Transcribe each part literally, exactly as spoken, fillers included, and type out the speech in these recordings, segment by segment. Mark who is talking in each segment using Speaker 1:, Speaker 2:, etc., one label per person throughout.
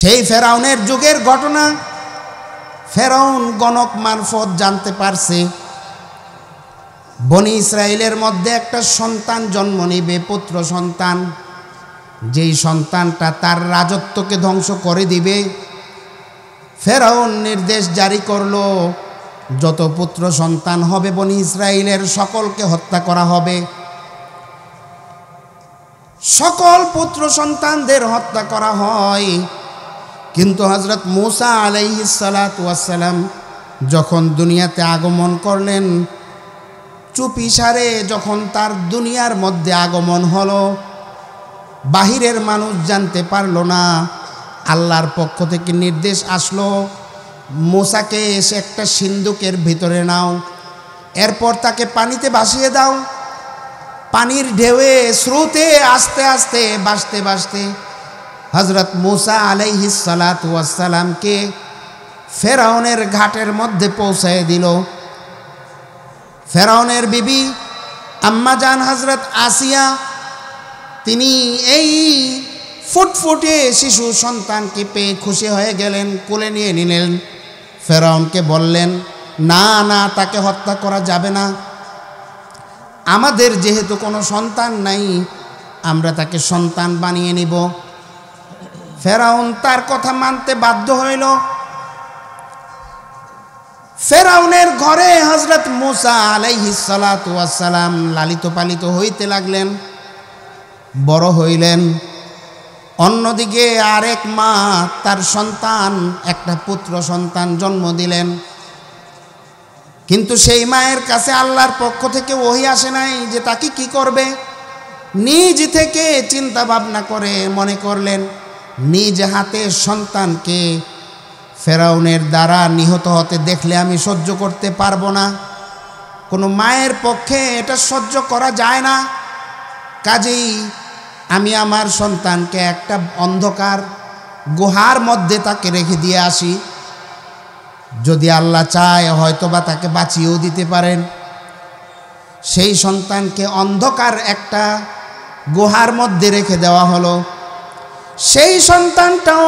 Speaker 1: সেই ফেরাউনের যুগের ঘটনা ফেরাউন গণক মারফত জানতে পারছে বনি ইসরায়েলের মধ্যে একটা সন্তান জন্ম নিবে, পুত্র সন্তান, যেই সন্তানটা তার রাজত্বকে ধ্বংস করে দিবে। ফেরাউন নির্দেশ জারি করলো, যত পুত্র সন্তান হবে বনি ইসরায়েলের সকলকে হত্যা করা হবে। সকল পুত্র সন্তানদের হত্যা করা হয়। কিন্তু হযরত মূসা আলাইহিস সালাতু ওয়াস সালাম যখন দুনিয়াতে আগমন করলেন, চুপিসারে যখন তার দুনিয়ার মধ্যে আগমন হলো, বাহিরের মানুষ জানতে পারল না। আল্লাহর পক্ষ থেকে নির্দেশ আসলো, মূসাকে এসে একটা সিন্দুকের ভিতরে নাও, এরপর তাকে পানিতে ভাসিয়ে দাও। পানির ঢেউয়ে স্রোতে আস্তে আস্তে ভাসতে ভাসতে হযরত মূসা আলাইহিস সালাতু ওয়াস সালামকে ফেরাউনের ঘাটের মধ্যে পৌঁছায় দিল। ফেরাউনের বিবি আম্মাজান হযরত আসিয়া, তিনি এই ফুটফুটে শিশু সন্তানকে পেয়ে খুশি হয়ে গেলেন, কোলে নিয়ে নিলেন। ফেরাউনকে বললেন, না না, তাকে হত্যা করা যাবে না, আমাদের যেহেতু কোনো সন্তান নাই, আমরা তাকে সন্তান বানিয়ে নিব। ফেরাউন তার কথা মানতে বাধ্য হইল। ফেরাউনের ঘরে হযরত মূসা আলাইহিস সালাতু ওয়াস সালাম লালিত পালিত হইতে লাগলেন, বড় হইলেন। অন্যদিকে আরেক মা তার সন্তান, একটা পুত্র সন্তান জন্ম দিলেন। কিন্তু সেই মায়ের কাছে আল্লাহর পক্ষ থেকে ওহী আসে নাই যে তাকে কি করবে। নিজ থেকে চিন্তা ভাবনা করে মনে করলেন, নিজ হাতে সন্তানকে ফেরাউনের দ্বারা নিহত হতে দেখলে আমি সহ্য করতে পারবো না, কোনো মায়ের পক্ষে এটা সহ্য করা যায় না। কাজেই আমি আমার সন্তানকে একটা অন্ধকার গুহার মধ্যে তাকে রেখে দিয়ে আসি, যদি আল্লাহ চায় হয়তোবা তাকে বাঁচিয়েও দিতে পারেন। সেই সন্তানকে অন্ধকার একটা গুহার মধ্যে রেখে দেওয়া হলো। সেই সন্তানটাও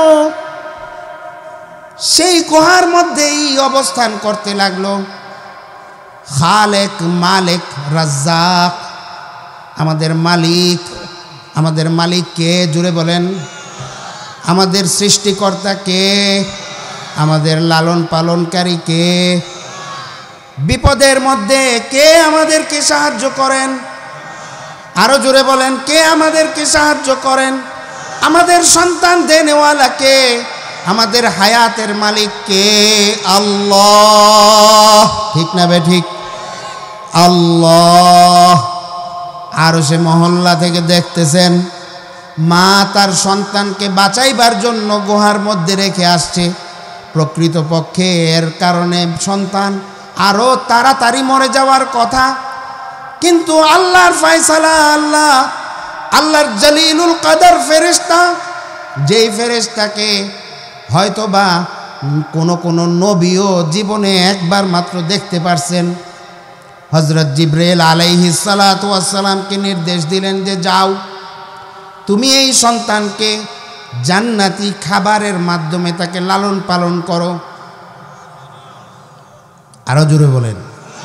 Speaker 1: সেই গুহার মধ্যেই অবস্থান করতে লাগলো। খালেক, মালিক, রাজ্জাক, আমাদের মালিক, আমাদের মালিক কে? জুড়ে বলেন। আমাদের সৃষ্টিকর্তা কে? আমাদের লালন পালনকারী কে? বিপদের মধ্যে কে আমাদেরকে সাহায্য করেন? আরো জোরে বলেন, কে আমাদেরকে সাহায্য করেন? আমাদের সন্তান দেনেওয়ালা কে? আমাদের হায়াতের মালিক কে? আল্লাহ। ঠিক না বে ঠিক? আল্লাহ। আর সে মহল্লা থেকে দেখতেছেন, মা তার সন্তানকে বাঁচাইবার জন্য গুহার মধ্যে রেখে আসছে। প্রকৃতপক্ষে এর কারণে সন্তান আরো তাড়াতাড়ি মরে যাওয়ার কথা, কিন্তু আল্লাহর ফয়সালা, আল্লাহ আল্লাহর জলিলুল কদর ফেরেশতা, যেই ফেরেশতাকে হয়তোবা কোনো কোনো নবীও জীবনে একবার মাত্র দেখতে পারছেন, হযরত জিবরাইল আলাইহিস সালাতু ওয়াস সালামকে নির্দেশ দিলেন যে যাও, তুমি এই সন্তানকে জান্নাতি খাবারের মাধ্যমে তাকে লালন পালন করো। আরো জোরে বলেন।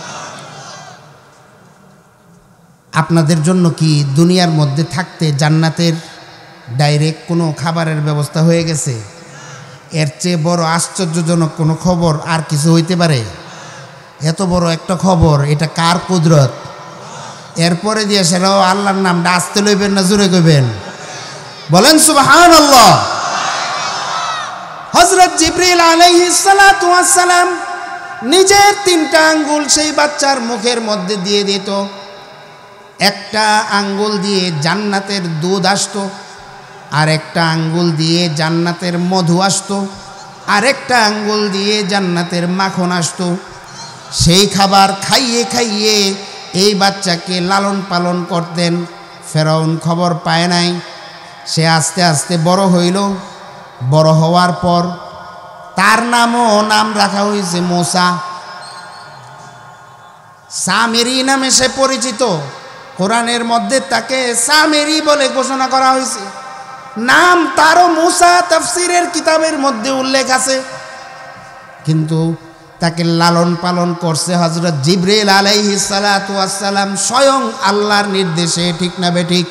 Speaker 1: আপনাদের জন্য কি দুনিয়ার মধ্যে থাকতে জান্নাতের ডাইরেক্ট কোনো খাবারের ব্যবস্থা হয়ে গেছে? এর চেয়ে বড় আশ্চর্যজনক কোনো খবর আর কিছু হইতে পারে? এত বড় একটা খবর, এটা কার কুদরত? এরপরে দিয়ে সেটাও আল্লাহর নামটা আসতে লইবেন না জোরে কইবেন? বলেন সুবহানাল্লাহ। হযরত জিবরিল আলাইহিস সালাতু ওয়াস সালাম নিজের তিনটা আঙ্গুল সেই বাচ্চার মুখের মধ্যে দিয়ে দিত। একটা আঙ্গুল দিয়ে জান্নাতের দুধ আসতো, আর একটা আঙ্গুল দিয়ে জান্নাতের মধু আসতো, আর একটা আঙ্গুল দিয়ে জান্নাতের মাখন আসতো। সেই খাবার খাইয়ে খাইয়ে এই বাচ্চাকে লালন পালন করতেন। ফেরাউন খবর পায় নাই। সে আস্তে আস্তে বড় হইল। বড় হওয়ার পর তার নামও নাম রাখা হয়েছে মূসা। সামেরি নামে সে পরিচিত। কোরআনের মধ্যে তাকে সামেরি বলে ঘোষণা করা হয়েছে। নাম তারও মুসা তাফসিরের কিতাবের মধ্যে উল্লেখ আছে, কিন্তু তাকে লালন পালন করছে হযরত জিবরিল আলাইহিস সালাতু ওয়াস সালাম স্বয়ং আল্লাহর নির্দেশে। ঠিক না বেঠিক?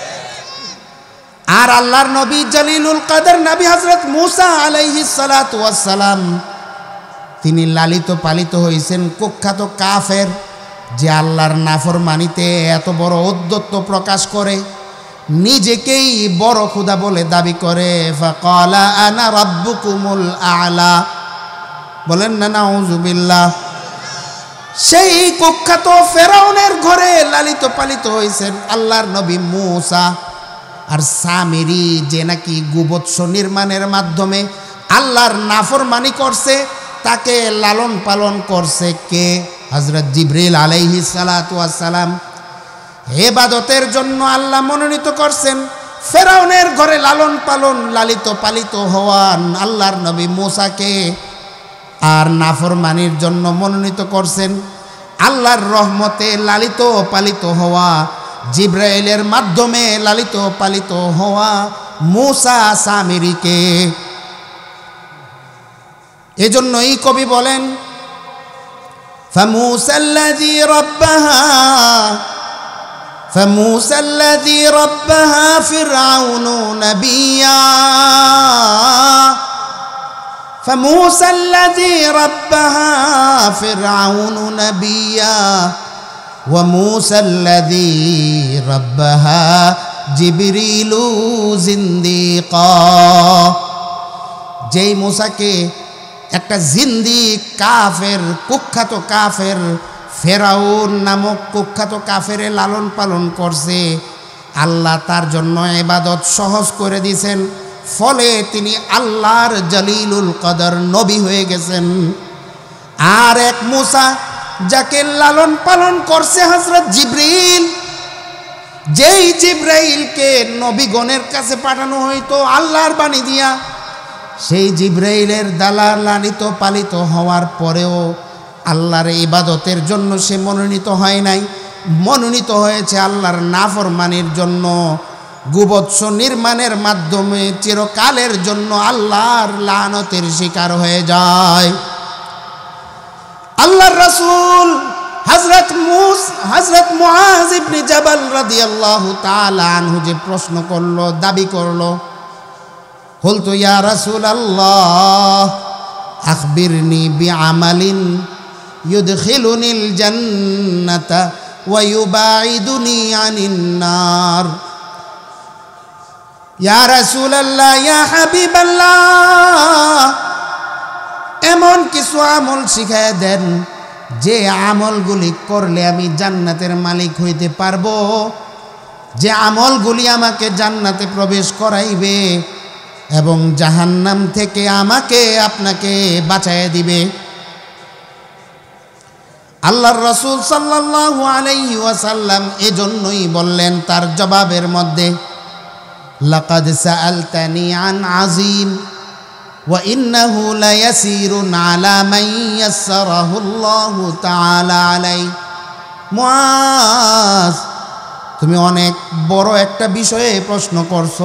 Speaker 1: আর আল্লাহর নবী জলিলুল কদর নবী হযরত মুসা আলাইহিস সালাতু ওয়াস সালাম তিনি লালিত পালিত হয়েছেন কুখ্যাত কাফের, যে আল্লাহর নাফরমানিতে এত বড় ঔদ্ধত্য প্রকাশ করে, নিজেকেই বড় খোদা বলে দাবি করে। ফাকালা আনা রাব্বুকুমুল আ'লা, বলেন না নাউযুবিল্লাহ। সেই কুখ্যাত ফেরাউনের ঘরে লালিত পালিত হয়েছেন আল্লাহর নবী মুসা। আর সামিরি যে নাকি গোবৎস নির্মাণের মাধ্যমে আল্লাহর নাফরমানি করছে, তাকে লালন পালন করছে কে? হযরত জিবরিল আলাইহিস সালাতু ওয়াস সালাম। ইবাদতের জন্য আল্লাহ মনোনীত করছেন। ফেরাউনের ঘরে লালন পালন লালিত পালিত হওয়ান আল্লাহর নবী মুসাকে, আর নাফরমানির জন্য মনোনীত করছেন আল্লাহর রহমতে লালিত পালিত হওয়া, জিবরাইলের মাধ্যমে লালিত পালিত হওয়া মুসা সামিরিকে। এজন্যই কবি বলেন, ফামুসাল্লাযী রাব্বাহা ফামুসাল্লাযী রাব্বাহা ফিরআউনু নাবিয়্যা ফামুসাল্লাযী রাব্বাহা ফিরআউনু নাবিয়্যা ওয়া মুসাল্লাযী রাব্বাহা জিবরিলু জিন্দিকা। যেই মুসাকে একটা জিন্দিক কাফের, কুখ্যাত কাফের ফেরাউন নামক কুখ্যাত কাফেরে লালন পালন করছে, আল্লাহ তার জন্য ইবাদত সহজ করে দিয়েছেন, ফলে তিনি আল্লাহর জলিলুল কদর নবী হয়ে গেছেন। আর এক মুসা যাকে লালন পালন করছে হযরত জিবরিল, যেই জিবরাইলকে নবীগণের কাছে পাঠানো হইতো আল্লাহর বাণী দিয়া, সেই জিবরাইলের দ্বারা লালিত পালিত হওয়ার পরেও আল্লাহর ইবাদতের জন্য সে মনোনীত হয় নাই, মনোনীত হয়েছে আল্লাহর নাফরমানির জন্য। গোবৎস নির্মাণের মাধ্যমে চিরকালের জন্য আল্লাহর লানতের শিকার হয়ে যায়। আল্লাহর রাসূল হযরত মুস হযরত মুআজ ইবনে জাবাল রাদিয়াল্লাহু তাআলা আনহু যে প্রশ্ন করলো, দাবি করলো, কুলতু ইয়া রাসূলাল্লাহ আখবিরনি বিআমালিন ইউদখিলুনিল জান্নাতা ওয়া ইউবাইদুনি আনিন নার। ইয়া রাসূলাল্লাহ, ইয়া হাবিবাল্লাহ, এমন কিছু আমল শিখায় দেন যে আমলগুলি করলে আমি জান্নাতের মালিক হইতে পারবো, যে আমলগুলি আমাকে জান্নাতে প্রবেশ করাইবে এবং জাহান্নাম থেকে আমাকে আপনাকে বাঁচায় দিবে। আল্লাহর রাসূল সাল্লাল্লাহু আলাইহি ওয়াসাল্লাম এজন্যই বললেন তার জবাবের মধ্যে, লাকাদ সাআলতানি আন আযীম ওয়া ইন্নাহু লায়াসিরুন আলা মান ইয়াসসারাহু আল্লাহু তাআলা আলাই। মুআজ, তুমি অনেক বড় একটা বিষয়ে প্রশ্ন করছো,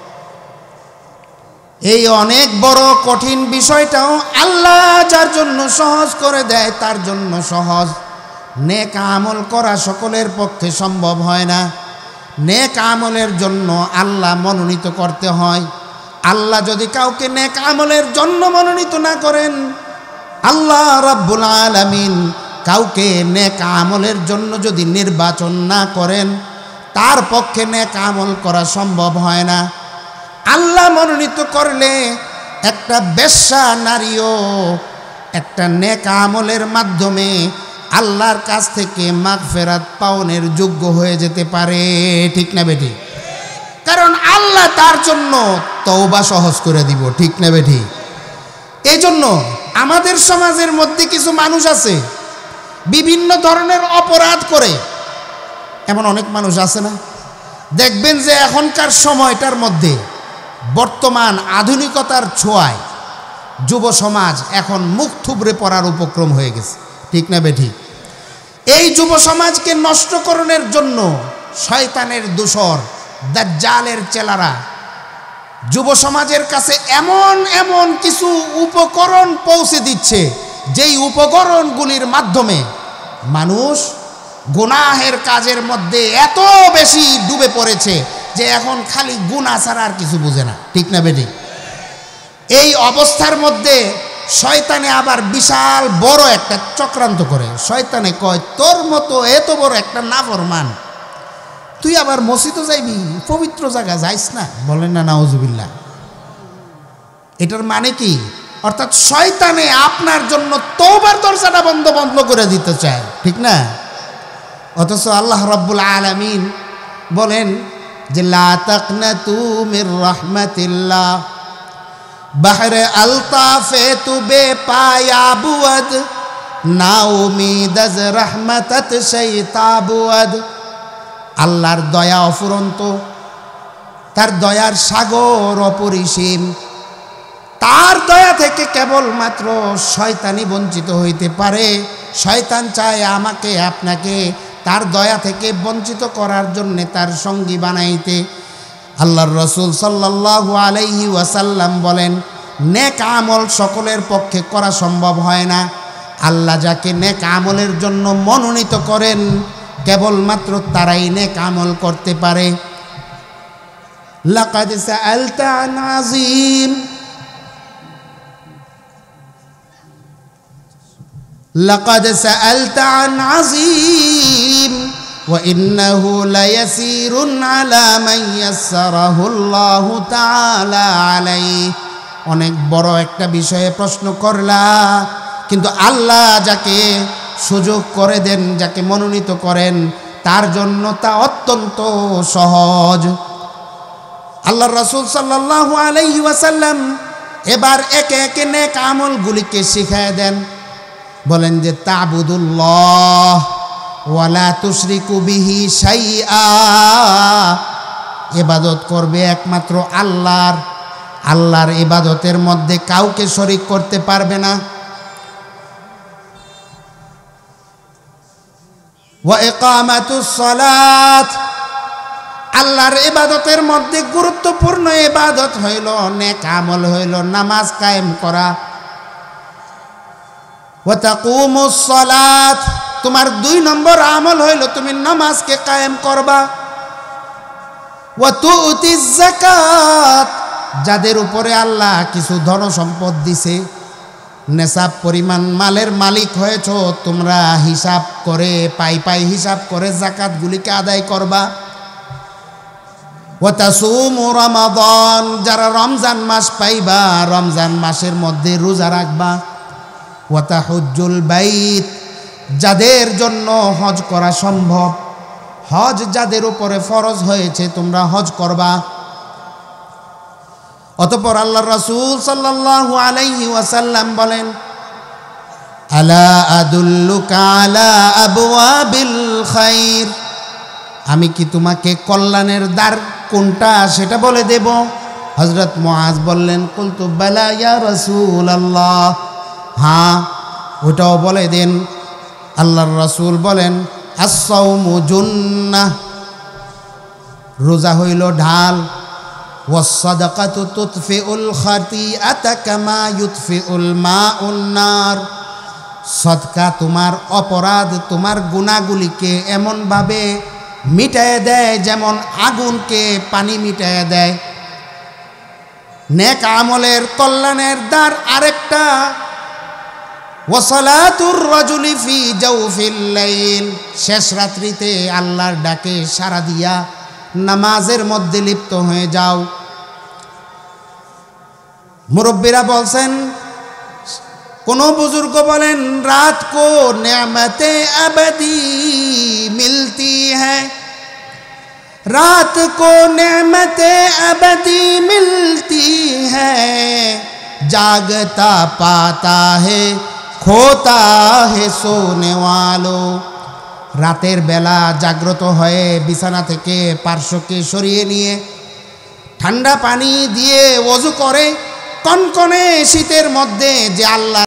Speaker 1: এই অনেক বড় কঠিন বিষয়টাও আল্লাহ যার জন্য সহজ করে দেয় তার জন্য সহজ। নেক আমল করা সকলের পক্ষে সম্ভব হয় না। নেক আমলের জন্য আল্লাহ মনোনীত করতে হয়। আল্লাহ যদি কাউকে নেক আমলের জন্য মনোনীত না করেন, আল্লাহ রাব্বুল আলামিন কাউকে নেক আমলের জন্য যদি নির্বাচন না করেন, তার পক্ষে নেক আমল করা সম্ভব হয় না। আল্লাহ মনোনীত করলে একটা বেশ্যা নারীও একটা নেক আমলের মাধ্যমে আল্লাহর কাছ থেকে মাগফিরাত পাওনের যোগ্য হয়ে যেতে পারে। ঠিক না বেটি? কারণ আল্লাহ তার জন্য তওবা সহজ করে দিব। ঠিক না বেটি? এই জন্য আমাদের সমাজের মধ্যে কিছু মানুষ আছে বিভিন্ন ধরনের অপরাধ করে। এমন অনেক মানুষ আছে না, দেখবেন যে এখনকার সময়টার মধ্যে বর্তমান আধুনিকতার ছোঁয়ায় যুব সমাজ এখন মুখ থুবড়ে পড়ার উপক্রম হয়ে গেছে। ঠিক না বেঠি? এই যুব সমাজকে নষ্টকরণের জন্য শয়তানের দূষর দাজ্জালের চেলারা যুব সমাজের কাছে এমন এমন কিছু উপকরণ পৌঁছে দিচ্ছে, যেই উপকরণগুলির মাধ্যমে মানুষ গুনাহের কাজের মধ্যে এত বেশি ডুবে পড়েছে যে এখন খালি গুনাহ ছাড়া আর কিছু বুঝে না। ঠিক না বেঠিক? এই অবস্থার মধ্যে শয়তানে আবার বিশাল বড় একটা চক্রান্ত করে। শয়তানে কয়, তোর মতো এত বড় একটা নাফরমান, তুই আবার মসজিদে যাইবি, পবিত্র জায়গা যাইস না? বলেন না নাউজুবিল্লাহ। এটার মানে কি? অর্থাৎ শয়তানে আপনার জন্য তওবার দরজাটা বন্ধ বন্ধ করে দিতে চায়। ঠিক না? অথচ আল্লাহ রাব্বুল আলামিন বলেন যে লা তাকনাতু মির রাহমাতিল্লাহ, বাহরে আলতাফে তু বে পায়া বুয়াদ, না উমিদ আজ রহমতত শৈতাবুয়াদ। আল্লাহর দয়া অফুরন্ত, তার দয়ার সাগর অপরিসীম। তার দয়া থেকে কেবলমাত্র শয়তানি বঞ্চিত হইতে পারে। শয়তান চায় আমাকে আপনাকে তার দয়া থেকে বঞ্চিত করার জন্য তার সঙ্গী বানাইতে। আল্লাহর রাসূল সাল্লাল্লাহু আলাইহি ওয়াসাল্লাম বলেন, নেক আমল সকলের পক্ষে করা সম্ভব হয় না। আল্লাহ যাকে নেক আমলের জন্য মনোনীত করেন কেবলমাত্র তারাই নেক আমল করতে পারে। লাকাদ সাআলতা আন আযীম, লাকাদ সাআলতা আন আযীম ওয়া ইন্নাহু লায়াসীরুন আলা মান ইয়াসসারাহু আল্লাহু তাআলা আলাইহি। অনেক বড় একটা বিষয়ে প্রশ্ন করলা, কিন্তু আল্লাহ যাকে সুযোগ করে দেন, যাকে মনোনীত করেন, তার জন্য তা অত্যন্ত সহজ। আল্লাহর রাসূল সাল্লাল্লাহু আলাইহি ওয়াসাল্লাম এবার একে একে নেক আমলগুলিকে শিখায় দেন। বলেন যে তা'বুদুল্লাহ ওয়া লা তুশরিকু বিহি শাইআ, ইবাদত করবে একমাত্র আল্লাহর। আল্লাহর ইবাদতের মধ্যে কাউকে শরীক করতে পারবে না। ওয়া ইকামাতুস সালাত, আল্লাহর ইবাদতের মধ্যে গুরুত্বপূর্ণ ইবাদত হইল, নেক আমল হইল নামাজ কায়েম করা। ওয়া তাকুমুস সালাত, তোমার দুই নম্বর আমল হইল তুমি নামাজকে কায়েম করবা। ওয়া তুতিজ যাকাত, যাদের উপরে আল্লাহ কিছু ধন সম্পদ দিছে, নেশাব পরিমাণ মালের মালিক হয়েছ, তোমরা হিসাব করে পাই পাই হিসাব করে যাকাতগুলিকে আদায় করবা। ওয়া তাসুমু রমাদান, যারা রমজান মাস পাইবা রমজান মাসের মধ্যে রোজা রাখবা। ওয়া তাহুজ্জুল বাইত, যাদের জন্য হজ করা সম্ভব, হজ যাদের উপরে ফরজ হয়েছে তোমরা হজ করবা। অতঃপর আল্লাহর রাসূল সাল্লাল্লাহু আলাইহি ওয়াসাল্লাম বলেন, আলা আদুল্লুকা আলা আবওয়াবিল খায়র, আমি কি তোমাকে কল্যাণের দ্বার কোনটা সেটা বলে দেব? হযরত মুআজ বললেন, কুলতু বালা ইয়া রাসূলুল্লাহ, হ্যাঁ ওটাও বলে দেন। আল্লাহর রাসূল বলেন, আস-সাওমু জুন্নাহ, রোজা হইল ঢাল। ওয়াস-সাদাকাতু তুতফিউল খাতিআতা কামা ইউতফিউল মাউন নার, সদকা তোমার অপরাধ তোমার গুনাহগুলিকে এমনভাবে মিটায়ে দেয় যেমন আগুনকে পানি মিটায়ে দেয়। নেক আমলের কল্যাণের দ্বার আরেকটা, ওয়াসালাতুর রাজুলি ফি জাওফিল লাইল, শেষ রাত্রিতে আল্লাহর ডাকে সাড়া দিয়া নামাজের মধ্যে লিপ্ত হয়ে যাও। মুরব্বীরা বলছেন, কোন বুজুর্গ বলেন, রাত কো নেমতে আবদি মিলতি হ্যায়, রাত কো নেমতে আবদি মিলতি হ্যায়, জাগতা পাতা হে খোতা হে সোনে ওয়ালো। রাতের বেলা জাগ্রত হয়ে বিছানা থেকে পার্শ্বকে সরিয়ে নিয়ে ঠান্ডা পানি দিয়ে ওযু করে কনকনে শীতের মধ্যে যে আল্লাহ